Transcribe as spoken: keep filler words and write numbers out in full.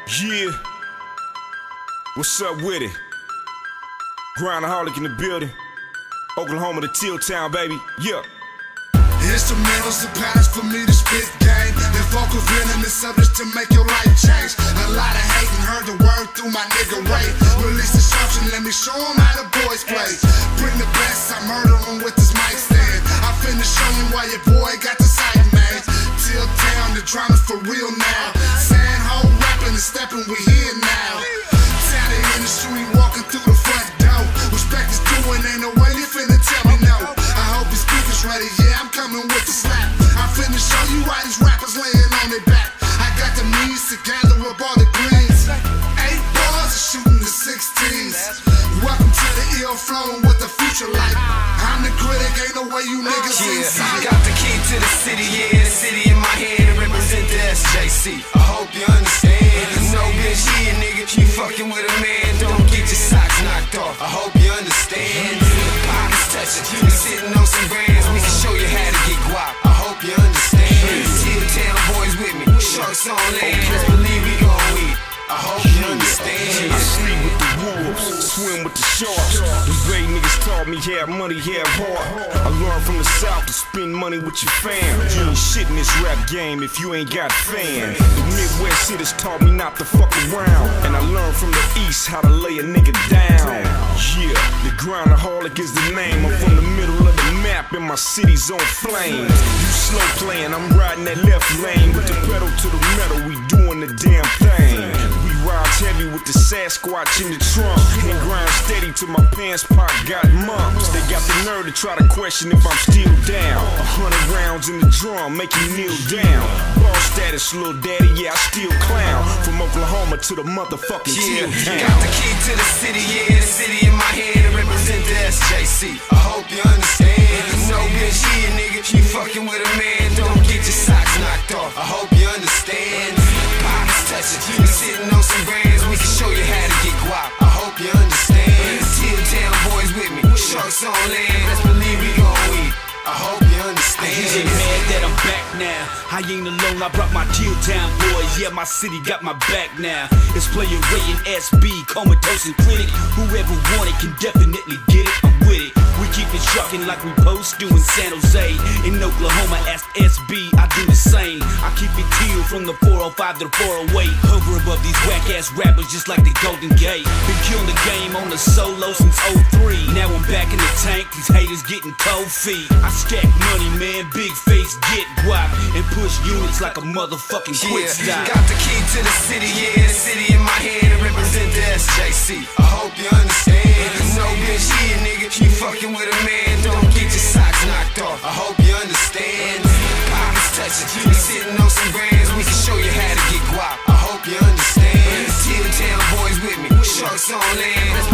Yeah. What's up with it? Grindaholic in the building. Oklahoma to Till Town, baby. Yeah. Instrumentals, the patterns for me to spit game. The vocal venom is subject to make your life change. A lot of hating, heard the word through my nigga Ray. Release instruction, let me show them how the boys play. Bring the best, I murder them with this mic stand. I finna show you why your boy got the sight, man. Till Town, the drama's for real now. Sandhole rapping and stepping, we here now. Town the industry walking through the front door. Respect is doing, ain't no way you finna tell me no. I hope your speakers ready, yeah, I'm coming with the slap. I'm finna show you why these rappers laying on their back. I got the means to gather up all the greens. Eight bars are shooting the sixteens. Welcome to the ill flowing with the future light. I'm the critic, ain't no way you niggas yeah, inside. Got the key to the city, yeah, the city in my head, and represent the S J C. I hope you understand. No bitch here, nigga, you fucking with a man, don't get your socks knocked off. I hope you understand. The pockets touching, we sitting on some brands, we can show you how to get guap. I hope you understand. Till Town boys with me, sharks on land, just believe we gon' eat. I hope you understand. I sleep with the wolves, swim with the sharks. These great niggas taught me have money, have heart. I learned from the south to spend money with your fam. You ain't shit in this rap game if you ain't got fans. The Midwest hitters taught me not to fuck around, and I learned from the east how to lay a nigga down. Yeah, the Grindaholic is the name. I'm from the middle of the map and my city's on flame. You slow playing, I'm riding that left lane with the pedal to the metal. We doing the damn thing. We ride heavy with the Sasquatch in the trunk and grind steady till my pants pocket got mumps. They got the nerve to try to question if I'm still down. A hundred rounds in the drum make you kneel down. Ball status, little daddy, yeah, I still clown. From Oklahoma to the motherfucking yeah, Till Town. Got the key to the city, yeah, the city in my head, and represent the S J C. I hope you understand. No bitch here, nigga, you fucking with a man, don't get your socks knocked off. I hope you understand. Pockets touching, we sitting on some brands, we can show you how to get guap. I hope you understand. Till Town boys with me, sharks on land, let's believe we gon' eat. I hope you understand. I ain't mad that I'm back now. I ain't alone, I brought my Till Town boys. Yeah, my city got my back now. It's Player Ray and S B, Comatose and Clinic. Whoever want it can definitely get it. I'm with it. We keep it shocking like we post do in San Jose. In Oklahoma, ask S B, I do the same. I keep it Till from the four oh five to the four oh eight. Hover above these whack-ass rappers just like the Golden Gate. Been killing the game on the solo since oh three. Now I'm back in the tank, these haters getting cold feet. I stack money, man, big face, get guap, and push units like a motherfucking quick yeah, stop. got the key to the city, yeah, the city in my head, and represent the S J C. I hope you understand. No bitch here, nigga, you fucking with a man, don't get your socks knocked off. I hope you understand. Pockets touching, we sitting on some brands, we can show you how to get guap. I hope you understand. Till Town boys with me, sharks on land.